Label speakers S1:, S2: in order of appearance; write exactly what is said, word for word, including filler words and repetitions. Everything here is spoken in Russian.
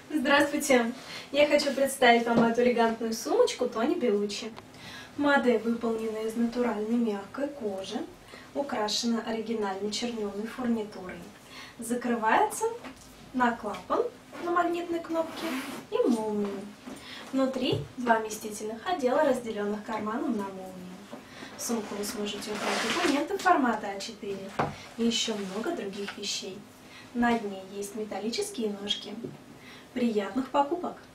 S1: Здравствуйте! Я хочу представить вам эту элегантную сумочку Тони Беллуччи. Модель выполнена из натуральной мягкой кожи, украшена оригинальной черненой фурнитурой. Закрывается на клапан на магнитной кнопке и молнию. Внутри два вместительных отдела, разделенных карманом на молнию. В сумку вы сможете убрать документы формата а четыре и еще много других вещей. На дне есть металлические ножки. Приятных покупок!